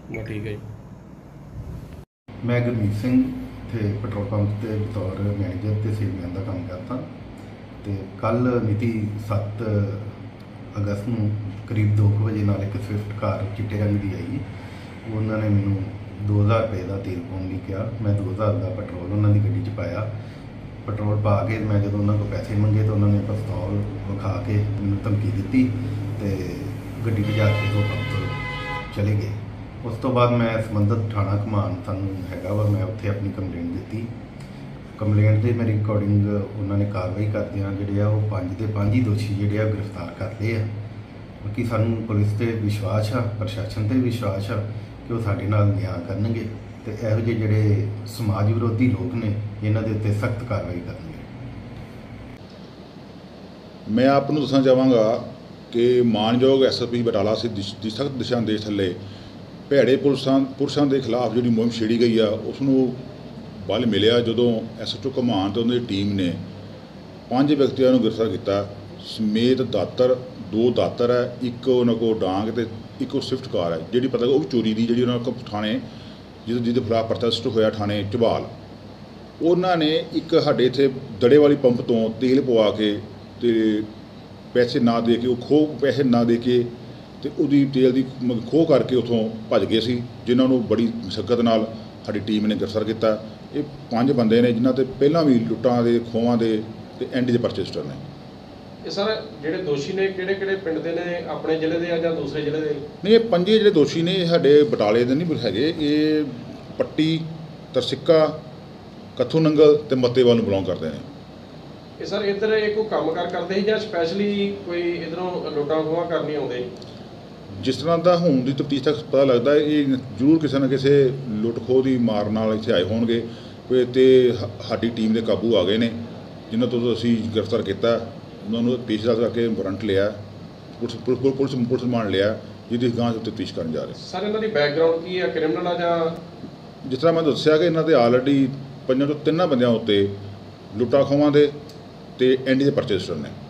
बस ठीक है जी। मैं गुरमीत सिंह थे पेट्रोल पंप के बतौर मैनेजर ते सेवियां का काम करता। तो कल मिति 7 अगस्त को करीब 2 बजे नाल एक स्विफ्ट कार चिट्टे रंग की आई। उन्होंने मैनू 2000 रुपये का तेल पाने लिए कहा। मैं 2000 का पेट्रोल उन्होंने गड्डी च पाया। पेट्रोल पा के मैं जो उन्होंने को पैसे मंगे तो उन्होंने पिस्तौल विखा के मैनू धमकी दी तो गड्डी भजा के तो पंप तो चले गए। उस तो बाद मैं संबंधित थाना घमान सानू हैगा वा मैं उत्थे अपनी कंप्लेंट दी। कंप्लेंट के मेरे अकॉर्डिंग उन्होंने कार्रवाई करदियां जिहड़े वो 5 के 5 ही दोषी जिहड़े गिरफ्तार कर लिए हैं। बाकी सानू पुलिस ते विश्वास आ, प्रशासन ते विश्वास आ कि वो साडे नाल न्याय करनगे ते इहो जिहे जिहड़े समाज विरोधी लोग ने इन्हां दे उत्ते सख्त कार्रवाई करनगे। मैं आपको दसना चाहांगा कि मानयोग SSP बटाला से सख्त दिशा निर्देश थले भैड़े पुरुषों के खिलाफ जी मुहिम छेड़ी गई है उसनों बल मिलिया जो SHO घमान तो उन्होंने टीम ने 5 व्यक्तियों को गिरफ्तार किया समेत दातर 2 दातर है, एक उन्होंने को डांग तो एक स्विफ्ट कार है जी पता वो चोरी की जी उन्होंने थाने जिसके खिलाफ परचा रजिस्टर होया थाने ਝਬਾਲ। उन्होंने एक साढ़े इत्थे दड़े वाली पंप तो तेल पवा के ते पैसे ना दे के वो खो पैसे ना दे के तो उसकी तेल की खोह करके उतों भज गए सी जिन्होंने बड़ी मुशक्कत नाल साडी टीम ने गिरफ्तार किया। ये 5 बंदे ने जिन्हों ते पहलां भी लुट्टां दे खोवां दे ते एंड दे परचे रजिस्टर ने। ये सर ਜਿਹੜੇ ਦੋਸ਼ੀ ਨੇ ਕਿਹੜੇ ਪਿੰਡ ਦੇ ਨੇ ਆਪਣੇ ਜ਼ਿਲ੍ਹੇ ਦੇ ਜਾਂ ਦੂਸਰੇ ਜ਼ਿਲ੍ਹੇ ਦੇ? नहीं ये 5 ਜਿਹੜੇ ਦੋਸ਼ੀ ਨੇ ਸਾਡੇ ਬਟਾਲੇ ਦੇ ਨਹੀਂ ਹੈਗੇ, ਇਹ ਪੱਟੀ ਤਰਸਿੱਕਾ ਕੱਥੂ ਨੰਗਲ ਤੇ ਮੱਤੇਵਾਲ ਨੂੰ ਬਿਲੋਂਗ ਕਰਦੇ ਨੇ। ਇਹ ਸਰ ਇੱਧਰ ਇਹ ਕੋਈ ਕੰਮਕਾਰ ਕਰਦੇ ਸੀ ਜਾਂ ਸਪੈਸ਼ਲੀ ਕੋਈ ਇੱਧਰੋਂ ਲੁੱਟਾਂ ਖੋਹਾਂ ਕਰਨੀ ਆਉਂਦੇ? जिस तरह का ਹੁਣ ਦੀ ਤਫਤੀਸ਼ ਤੱਕ ਪਤਾ ਲੱਗਦਾ ਇਹ ਜ਼ਰੂਰ ਕਿਸੇ ਨਾ ਕਿਸੇ ਲੁੱਟ ਖੋਹ ਦੀ ਮਾਰ ਨਾਲ ਇੱਥੇ ਆਏ ਹੋਣਗੇ ਕੋਈ ਤੇ ਸਾਡੀ ਟੀਮ ਦੇ ਕਾਬੂ ਆ ਗਏ ਨੇ ਜਿਨ੍ਹਾਂ ਤੋਂ ਅਸੀਂ ਗ੍ਰਿਫਤਾਰ ਕੀਤਾ। ਉਹਨਾਂ ਨੂੰ ਪੇਸ਼ਦਾਰ ਕਰਕੇ ਵਾਰੰਟ ਲਿਆ, ਪੁਲਿਸ ਮਾਨ ਲਿਆ ਜਿਹਦੀ ਗਾਂ ਤਫਤੀਸ਼ ਕਰਨ ਜਾ ਰਹੇ। ਸਰ ਇਹਨਾਂ ਦੀ ਬੈਕਗ੍ਰਾਉਂਡ ਕੀ ਹੈ, ਕ੍ਰਿਮੀਨਲ ਆ ਜਾਂ? ਜਿਸ ਤਰ੍ਹਾਂ ਮੈਂ ਦੱਸਿਆ ਕਿ ਇਹਨਾਂ ਦੇ ਆਲਰੇਡੀ 5 ਤੋਂ 3 ਬੰਦਿਆਂ ਉੱਤੇ ਲੁੱਟਾਂ ਖੋਹਾਂ ਦੇ ਤੇ ਐਂਡੀ ਦੇ ਪਰਚੇ ਰਜਿਸਟਰ ਨੇ।